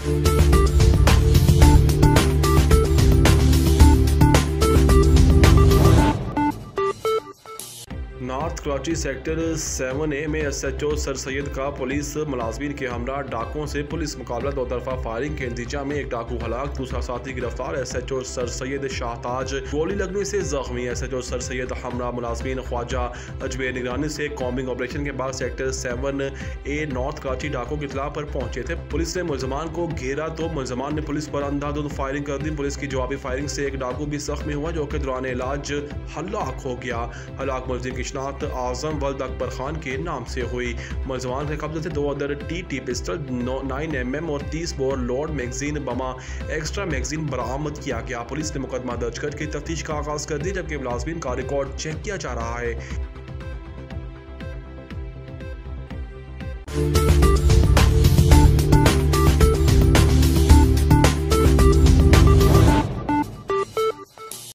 North Karachi sector 7A में SHO sir Syed का police मुलाजमीन के हमरा डाकुओं से पुलिस मुकाबला दो तरफा फायरिंग के नतीजा में एक डाकू हलाक, दूसरा साथी गिरफ्तार। SHO सर सैयद शाहताज गोली लगने से जख्मी। SHO सर सैयद हमरा मुलाजमीन ख्वाजा अजमेर निगरानी से कॉम्बिंग ऑपरेशन के बाद सेक्टर 7A नॉर्थ कराची डाकुओं के खिलाफ पर पहुंचे थे। पुलिस ने मुलजमान को घेरा तो मुलजमान ने पुलिस पर अंधाधुंध फायरिंग कर दी। पुलिस की जवाबी फायरिंग से एक डाकू भी जख्मी हुआ, जो कि दौरान इलाज हलाक हो गया। हलाक मुलजिम की शिनाख्त आजम वल्द अकबर खान के नाम से हुई। मुलजमान के कब्जे से 2 अदर TT पिस्टल, 9mm और 30 बोर लोड मैगजीन बमा एक्स्ट्रा मैगजीन बरामद किया गया। पुलिस ने मुकदमा दर्ज करके तफ्तीश का आगाज कर दी, जबकि मुलाजमीन का रिकॉर्ड चेक किया जा रहा है।